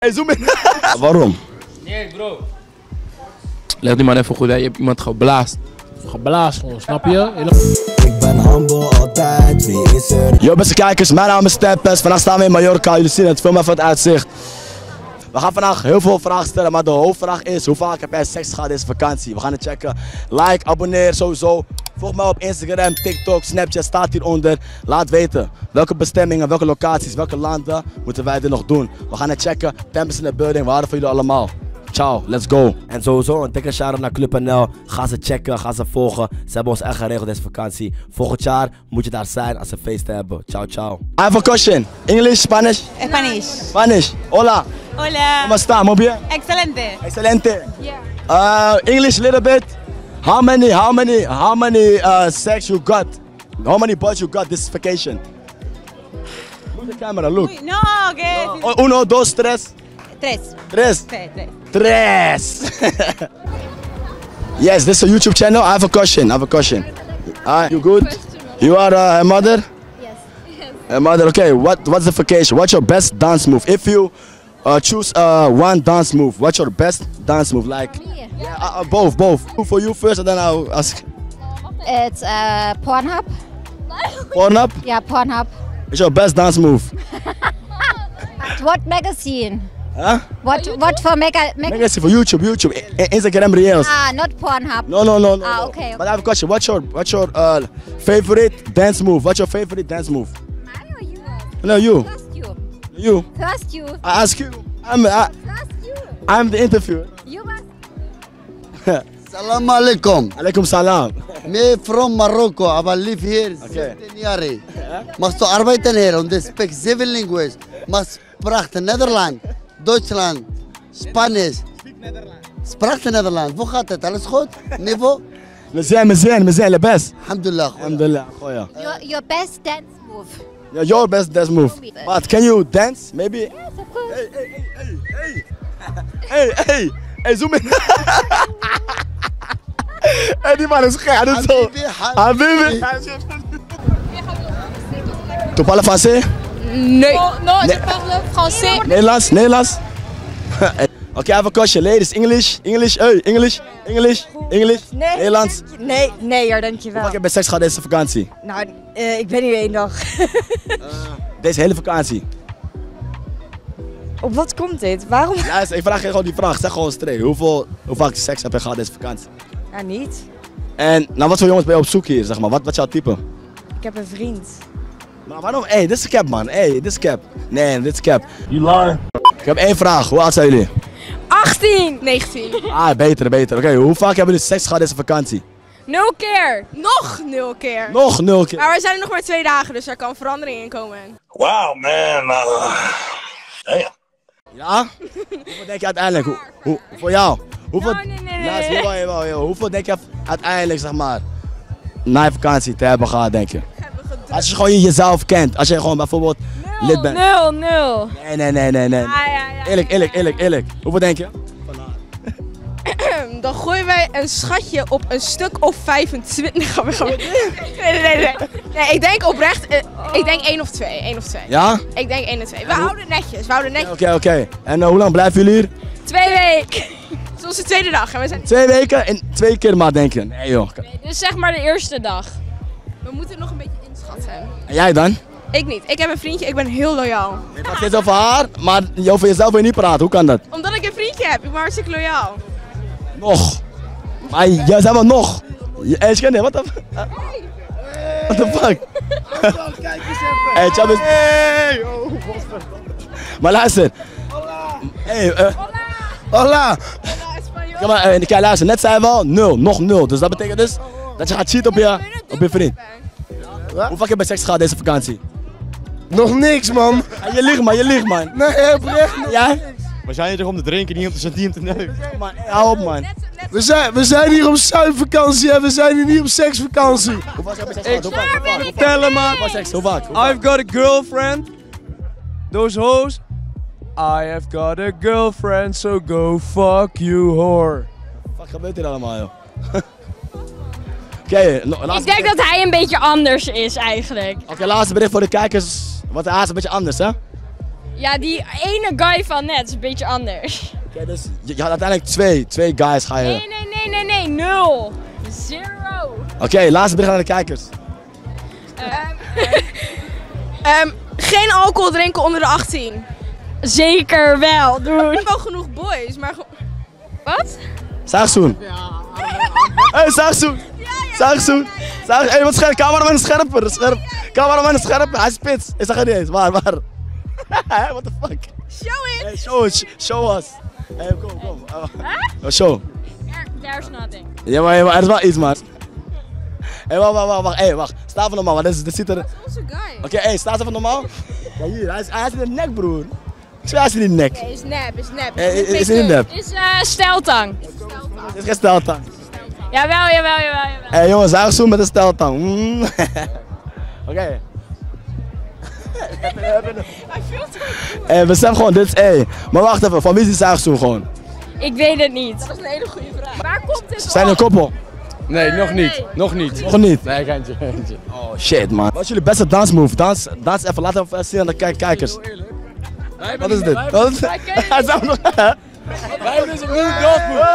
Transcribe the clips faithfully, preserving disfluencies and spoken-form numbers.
Hey, zoom in. Waarom? Nee, bro. Leg die man even goed, hè. Je hebt iemand geblaast. Geblaast gewoon, snap je? Ik ben humble altijd, wie is er? Yo beste kijkers, mijn naam is Tempest. Vandaag staan we in Mallorca, jullie zien het, film even het uitzicht. We gaan vandaag heel veel vragen stellen, maar de hoofdvraag is: hoe vaak heb jij seks gehad deze vakantie? We gaan het checken. Like, abonneer sowieso. Volg mij op Instagram, TikTok, Snapchat, staat hieronder. Laat weten welke bestemmingen, welke locaties, welke landen moeten wij er nog doen. We gaan het checken. Tempest in de building, we houden van jullie allemaal. Ciao, let's go. En sowieso een dikke shout-out naar Club N L. Ga ze checken, ga ze volgen. Ze hebben ons echt geregeld deze vakantie. Volgend jaar moet je daar zijn als ze feesten hebben. Ciao, ciao. I have a question. English, Spanish? Spanish. Spanish. Hola. Hola. ¿Cómo está? Muy bien. Excelente. Excelente. Yeah. Uh, English a little bit. How many, how many, how many uh, sex you got? How many boys you got this vacation? Look the camera, look. Uy, no, que No. Uno, dos, tres. tres. Tres. Tres, tres. Tres. Yes, this is a YouTube channel. I have a question. I have a question. Uh, you good? You are uh, a mother? Yes. A mother. Okay. What What's the vacation? What's your best dance move? If you uh, choose uh, one dance move, what's your best dance move? Like Me? yeah, uh, uh, both, both. For you first, and then I'll ask. It's uh, Pornhub. Pornhub. Yeah, Pornhub. What's your best dance move? What magazine? Huh? What what for mega mag Magazine for YouTube, YouTube, I- Instagram Reels. Ah, not Pornhub. No, no, no, no. Ah, no. okay, okay. But I have a question. What's your What's your uh, favorite dance move? What's your favorite dance move? Mine or you? No, you. First you. You. First you. I ask you. I'm I, First you. I'm the interviewer. You must. Salam alaikum. Alaikum salam. Me from Morocco. I live here Okay. seventeen years. Must to arbeiten hier und speak seven languages. Must spracht Nederland, Duitsland, Spanisch. Spracht Nederland. Hoe gaat het? Alles goed? Niveau? مزيان مزيان مزيان لاباس. Alhamdulillah. الحمد لله خويا. Your your best dance move. Yeah, your best dance move. But can you dance? Maybe. Yes, of course. Hey, hey, hey, hey, hey, hey, hey, zoom in. Hey, die man is gek, hij doet zo. Habibi. Tu parles français? Nee. Oh, non, Nee. je parle français. Nederlands, Nederlands. Okay, I have a question. Ladies, English, English, hey, English, English, English, Nee. Nederlands. Nee, nee hoor, dankjewel. Hoe vaak heb je seks gehad deze vakantie? Nou, uh, ik ben hier één dag. Deze hele vakantie. Op wat komt dit? Waarom? Luister, ik vraag je gewoon die vraag. Zeg gewoon straight. Hoeveel, hoe vaak seks heb je gehad deze vakantie? Ja, niet. En nou, wat voor jongens ben je op zoek hier, zeg maar? Wat, wat is jouw type? Ik heb een vriend. Maar waarom? Hé, hey, dit is cap, man. Hé, hey, dit is cap. Nee, dit is cap. You lie. Ik heb één vraag. Hoe oud zijn jullie? achttien! negentien. Ah, beter, beter. Oké, okay, hoe vaak hebben jullie seks gehad deze vakantie? Nul keer. Nog nul keer. Nog nul keer. Maar we zijn er nog maar twee dagen, dus er kan verandering in komen. Wow, man. Uh, damn. Ja? Hoeveel denk je uiteindelijk? Hoe, hoe, voor jou? Hoeveel, Nou, nee, nee, nee. Luister, jawel, jawel, jawel. Hoeveel denk je uiteindelijk, zeg maar, na je vakantie te hebben gehad, denk je? Als je gewoon jezelf kent. Als je gewoon bijvoorbeeld Nul, lid bent. nul, nul. Nee, nee, nee, nee, nee. Ja, ja, ja, Eerlijk, eerlijk, eerlijk, eerlijk. Hoeveel denk je? Dan gooien wij een schatje op een stuk of vijfentwintig. Ga weer, ga weer. Nee, nee, nee, nee. Nee, ik denk oprecht, uh, ik denk één of twee. één of twee. Ja? Ik denk één of twee. We houden het netjes, we houden het netjes. Oké, oké. Okay. En uh, hoe lang blijven jullie hier? Twee weken. Het is onze tweede dag en we zijn... Twee weken en twee keer maar denken. Nee joh. Nee, dus zeg maar de eerste dag. We moeten nog een beetje inschatten. En jij dan? Ik niet. Ik heb een vriendje, ik ben heel loyaal. Je praat steeds over haar, maar over jezelf wil je niet praten. Hoe kan dat? Omdat ik een vriendje heb, ik ben hartstikke loyaal. Nog. Maar jij zei maar nog. Hé, hey, wat de fuck? What the fuck? Kijk eens even. Hé, Chabis. Hey, oh, maar luister. Hey, uh, Hola. Kom maar, uh, kijk, luister. Net zei we al nul, nog nul. Dus dat betekent dus dat je gaat cheaten op je, op je vriend. Hoe vaak heb je seks gehad deze vakantie? Nog niks, man. Ja, je liegt man, je liegt man. Nee, oprecht. Ja? We zijn hier toch om te drinken, niet om te centiem te neuken. Man, hou op man. We zijn, we zijn hier op zuipvakantie en we zijn hier niet op seksvakantie. Hoe vaak heb je seks gehad? Hoe vaak? Hoe vaak? Tell hem man. Hoe vaak seks? Hoe vaak? Hoe vaak? I've got a girlfriend. Those hoes. I have got a girlfriend, so go fuck you whore. Wat gebeurt hier allemaal joh? Oké, okay, Ik denk dat hij een beetje anders is eigenlijk. Oké, okay, laatste bericht voor de kijkers. Want hij is een beetje anders hè? Ja, die ene guy van net is een beetje anders. Oké, okay, dus je, je had uiteindelijk twee. Twee guys ga je... Nee, nee, nee, nee, nee. Nul. Zero. Oké, okay, laatste bericht aan de kijkers. Um, geen alcohol drinken onder de achttien. Zeker wel, doen. Er zijn wel genoeg boys, maar... Wat? Zaagzoen. Hé, hey, zaagzoen. Zaagzoen. Hé, hey, wat scherp. Cameraman is scherper. Scherp. Cameraman is scherper. Hij is spits. Ik zeg het niet eens. Waar, waar? What the fuck? Show it. Hey, show it. Show us. Hé, hey, kom, kom. Oh, show. There's nothing. Ja, maar, maar er is wel iets, man. Hé, hey, wacht, wacht, wacht, wacht. Hey, wacht. Sta even normaal, want dit, dit ziet er... Dat is onze guy. Oké, okay, hey, sta even normaal. Ja, hier. Hij is, hij is in de nek, broer. Ik zweer, hij is in de nek. Nee, is nep, is nep. Hey, is, is in de nep. Is uh, steltang. Het is geen steltang. Jawel, jawel, jawel, jawel. Hé hey, jongens, zaagzoen met een steltang. Mm. Oké. Okay. Hij filmt het. Hé, besef gewoon, dit is hé. Maar wacht even, van wie is die zaagzoen gewoon? Ik weet het niet. Dat is een hele goede vraag. Waar komt dit op? Zijn een koppel? Nee, nog niet. Nog niet. Nog niet? Nee, geintje, geintje. Oh shit man. Wat is jullie beste dansmove? Dans, dans even, laat even zien aan de kijk kijkers. Wat is dit? Wat is dit? Hij is nog. Wij hebben dus een goede dansmove.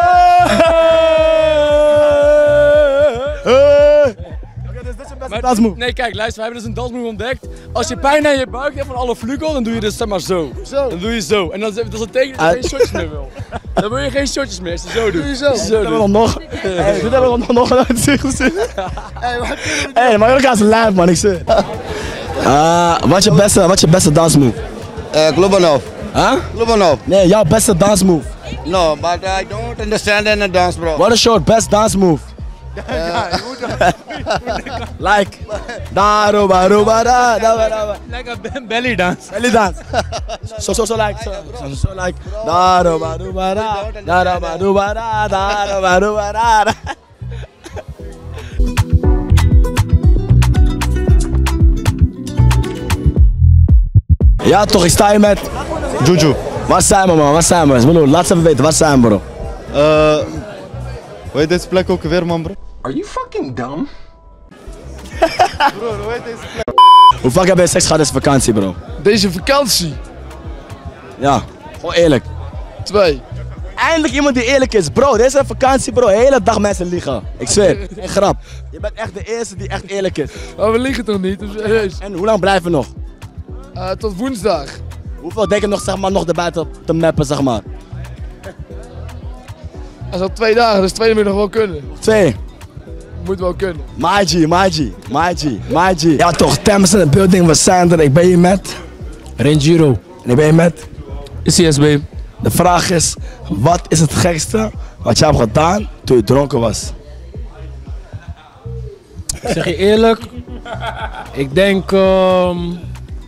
Maar, nee, kijk, luister, we hebben dus een dansmove ontdekt. Als je pijn aan je buik hebt van alle vlugel, dan doe je dus zeg maar zo. zo. Dan doe je zo. En dan, dat is een teken dat je geen shotjes meer wil. Dan wil je geen shotjes meer als je zo doet. Doe je zo. Dit hebben we nog. Hey, dit hebben we nog nog nooit gezien. Hé, Mallorca is live man, ik zeg. Uh, wat is je beste, wat is je beste dansmove? Uh, Globanov. Huh? Globanov. Nee, jouw beste dansmove. No, but I don't understand any dance, bro. What is your best dance move? Like da ba ro ba da da da. Like a belly dance. Belly dance. So so so like so, so, so like da ro ba ro ba da da da ba ro ba da da da ba ro ba da. Ja toch, ik sta hier met Juju. Waar zijn we man? Waar zijn we? Bro, laat ze even weten, waar zijn we bro? Uh, hoe heet deze plek ook weer man bro? Are you fucking dumb? Bro, hoe heet deze plek? Hoe vaak heb je seks gehad deze vakantie bro? Deze vakantie? Ja, gewoon eerlijk. Twee. Eindelijk iemand die eerlijk is bro, deze vakantie bro, de hele dag mensen liegen. Ik zweer, geen grap. Je bent echt de eerste die echt eerlijk is. Maar we liegen toch niet? Serieus. En hoe lang blijven we nog? Uh, tot woensdag. Hoeveel denk je nog, zeg maar, nog erbij te, te mappen, zeg maar? Dat is al twee dagen, dus twee moet je nog wel kunnen. Twee? Moet wel kunnen. Maji, Maji, Maji, Maji. Ja toch, Thames in de building, we zijn er. Ik ben hier met... Renjiro. En ik ben hier met... C S B. De vraag is, wat is het gekste wat je hebt gedaan toen je dronken was? Ik zeg je eerlijk, ik denk... Um,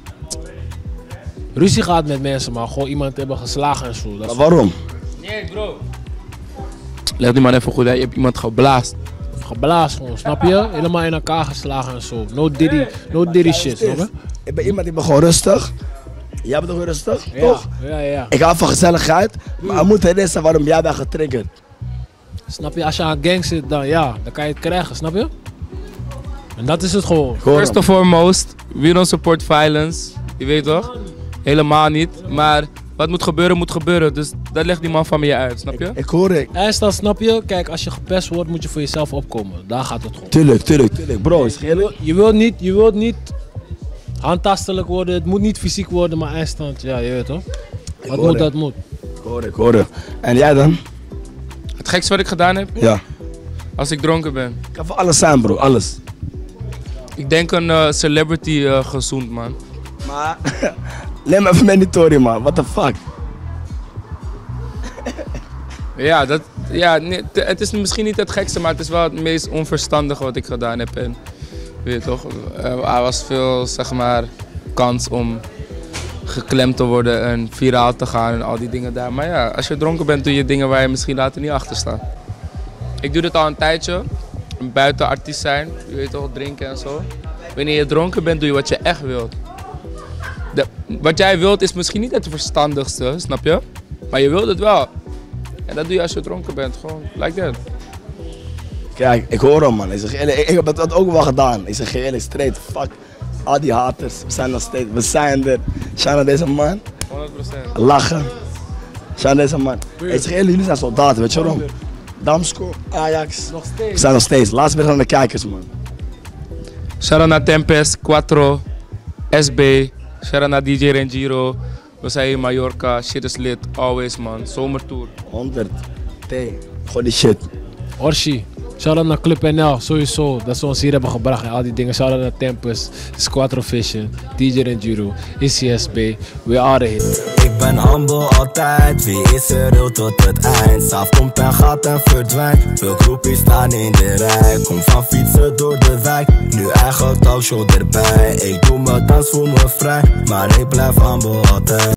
ruzie gaat met mensen, maar gewoon iemand hebben geslagen en zo. Dat is... Waarom? Nee bro. Leg die man even goed uit, je hebt iemand geblaast. Geblaast gewoon, snap je? Helemaal in elkaar geslagen en zo. No diddy, no diddy shit, snap je? Ik ben iemand die ben gewoon rustig. Jij bent ook rustig, ja, toch? Ja, ja. Ik hou van gezelligheid, maar er moet er zijn waarom jij bent getriggerd. Snap je? Als je aan gang zit, dan ja, dan kan je het krijgen, snap je? En dat is het gewoon. First and foremost, we don't support violence. Je weet toch? Helemaal niet. Maar wat moet gebeuren, moet gebeuren. Dus dat legt die man van me uit, snap je? Ik, ik hoor ik. En dan snap je, kijk, als je gepest wordt, moet je voor jezelf opkomen. Daar gaat het gewoon. Tuurlijk, tuurlijk, tuurlijk. Bro, is eerlijk? Je wilt niet, je wilt niet handtastelijk worden, het moet niet fysiek worden, maar eindstand, ja, je weet toch? Wat moet, dat moet. Ik hoor ik, hoor ik. En jij dan? Het gekste wat ik gedaan heb? Ja. Als ik dronken ben. Ik kan voor alles zijn bro, alles. Ik denk een uh, celebrity uh, gezoend man. Maar, neem even mijn story man, what the fuck? Ja, dat, ja nee, het is misschien niet het gekste, maar het is wel het meest onverstandige wat ik gedaan heb. En, weet je toch, er was veel, zeg maar, kans om geklemd te worden en viraal te gaan en al die dingen daar. Maar ja, als je dronken bent doe je dingen waar je misschien later niet achter staat. Ik doe dit al een tijdje, buiten artiest zijn, je weet toch, drinken en zo. Wanneer je dronken bent doe je wat je echt wilt. De, wat jij wilt is misschien niet het verstandigste, snap je? Maar je wilt het wel. En dat doe je als je dronken bent, gewoon like that. Kijk, ik hoor hem man. Ik, zeg eerlijk, ik, ik heb dat ook wel gedaan. Ik zeg je eerlijk, straight, fuck al die haters. We zijn nog steeds, we zijn er. Shout out deze man. honderd procent. Lachen. Zijn deze man. Hey, zeg eerlijk, jullie zijn soldaten, weet je waarom? Damsko, Ajax. Nog steeds. We zijn nog steeds. Laatst weer aan de kijkers, man. Shout-out naar Tempest, Quattro, S B, shout-out naar D J Renjiro. We zijn in Mallorca, shit is lit, always man, zomertour. honderd. T. Gooi die shit. Orshi. Shout-out naar Club N L, sowieso. Dat ze ons hier hebben gebracht en al die dingen. Shout-out naar Tempest, Squadro Vision, D J Renjiro, I C S B. We are here. Ik ben humble altijd, wie is er real tot het eind? S'af komt en gaat en verdwijnt. Veel groepjes staan in de rij. Kom van fietsen door de wijk. Nu eigen talkshow erbij. Ik doe mijn dans, voel me vrij. Maar ik blijf humble altijd.